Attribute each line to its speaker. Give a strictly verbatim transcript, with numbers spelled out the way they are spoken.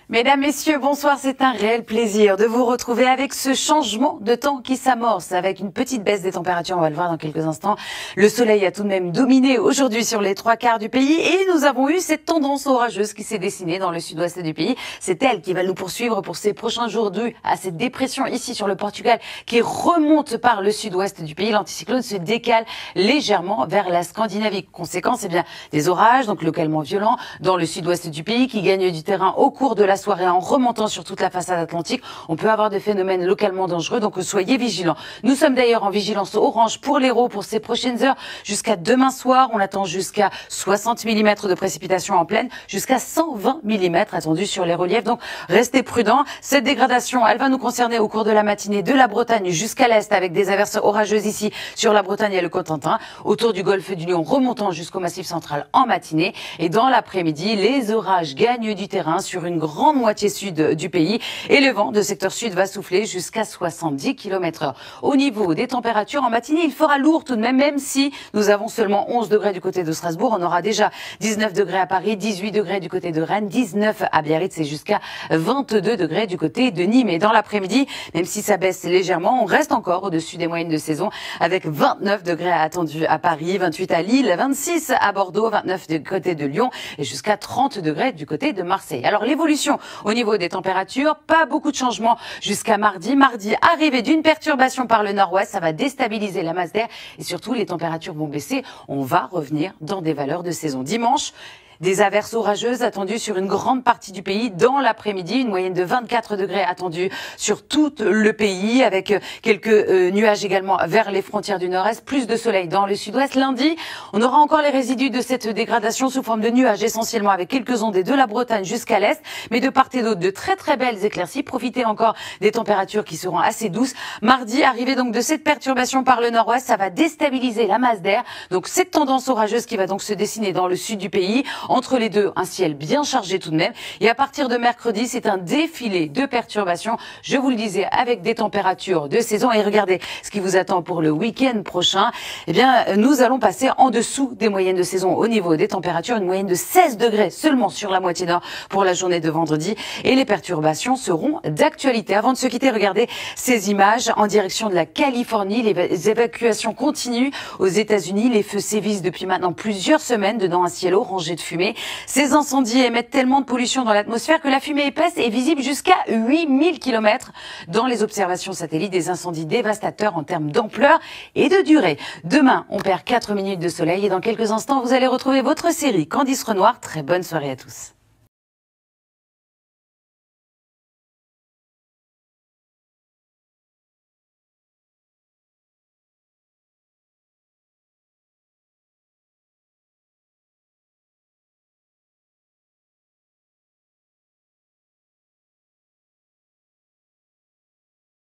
Speaker 1: Mesdames, Messieurs, bonsoir. C'est un réel plaisir de vous retrouver avec ce changement de temps qui s'amorce, avec une petite baisse des températures. On va le voir dans quelques instants. Le soleil a tout de même dominé aujourd'hui sur les trois quarts du pays et nous avons eu cette tendance orageuse qui s'est dessinée dans le sud-ouest du pays. C'est elle qui va nous poursuivre pour ces prochains jours due à cette dépression ici sur le Portugal qui remonte par le sud-ouest du pays. L'anticyclone se décale légèrement vers la Scandinavie. Conséquence, eh bien, des orages, donc localement violents, dans le sud-ouest du pays qui gagnent du terrain au cours de la soirée en remontant sur toute la façade atlantique. On peut avoir des phénomènes localement dangereux, donc soyez vigilants. Nous sommes d'ailleurs en vigilance orange pour l'Hérault pour ces prochaines heures. Jusqu'à demain soir, on attend jusqu'à soixante millimètres de précipitations en pleine, jusqu'à cent vingt millimètres attendus sur les reliefs. Donc restez prudents. Cette dégradation, elle va nous concerner au cours de la matinée de la Bretagne jusqu'à l'est avec des averses orageuses ici sur la Bretagne et le Cotentin, autour du golfe du Lion remontant jusqu'au Massif central en matinée. Et dans l'après-midi, les orages gagnent du terrain sur une grande moitié sud du pays et le vent de secteur sud va souffler jusqu'à soixante-dix kilomètres heure. Au niveau des températures en matinée, il fera lourd tout de même, même si nous avons seulement onze degrés du côté de Strasbourg. On aura déjà dix-neuf degrés à Paris, dix-huit degrés du côté de Rennes, dix-neuf à Biarritz et jusqu'à vingt-deux degrés du côté de Nîmes. Et dans l'après-midi, même si ça baisse légèrement, on reste encore au-dessus des moyennes de saison avec vingt-neuf degrés attendus à Paris, vingt-huit à Lille, vingt-six à Bordeaux, vingt-neuf du côté de Lyon et jusqu'à trente degrés du côté de Marseille. Alors l'évolution au niveau des températures, pas beaucoup de changements jusqu'à mardi. Mardi, arrivée d'une perturbation par le nord-ouest, ça va déstabiliser la masse d'air et surtout les températures vont baisser. On va revenir dans des valeurs de saison. Dimanche, des averses orageuses attendues sur une grande partie du pays dans l'après-midi, une moyenne de vingt-quatre degrés attendue sur tout le pays avec quelques euh, nuages également vers les frontières du nord-est, plus de soleil dans le sud-ouest. Lundi, on aura encore les résidus de cette dégradation sous forme de nuages essentiellement avec quelques ondées de la Bretagne jusqu'à l'est, mais de part et d'autre de très très belles éclaircies. Profitez encore des températures qui seront assez douces. Mardi, arrivée donc de cette perturbation par le nord-ouest, ça va déstabiliser la masse d'air. Donc cette tendance orageuse qui va donc se dessiner dans le sud du pays. Entre les deux, un ciel bien chargé tout de même. Et à partir de mercredi, c'est un défilé de perturbations, je vous le disais, avec des températures de saison. Et regardez ce qui vous attend pour le week-end prochain. Eh bien, nous allons passer en dessous des moyennes de saison au niveau des températures. Une moyenne de seize degrés seulement sur la moitié nord pour la journée de vendredi. Et les perturbations seront d'actualité. Avant de se quitter, regardez ces images en direction de la Californie. Les évacuations continuent aux États-Unis. Les feux sévissent depuis maintenant plusieurs semaines dedans un ciel orangé de fumée. Ces incendies émettent tellement de pollution dans l'atmosphère que la fumée épaisse est visible jusqu'à huit mille kilomètres dans les observations satellites. Des incendies dévastateurs en termes d'ampleur et de durée. Demain, on perd quatre minutes de soleil et dans quelques instants, vous allez retrouver votre série Candice Renoir. Très bonne soirée à tous.